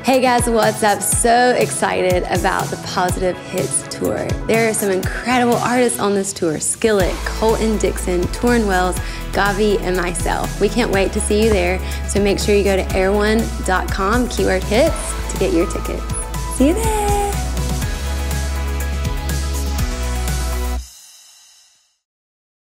Hey guys, what's up? So excited about the Positive Hits Tour. There are some incredible artists on this tour. Skillet, Colton Dixon, Tauren Wells GAWVI, and myself. We can't wait to see you there, so make sure you go to AiR1.com, keyword hits, to get your ticket. See you there.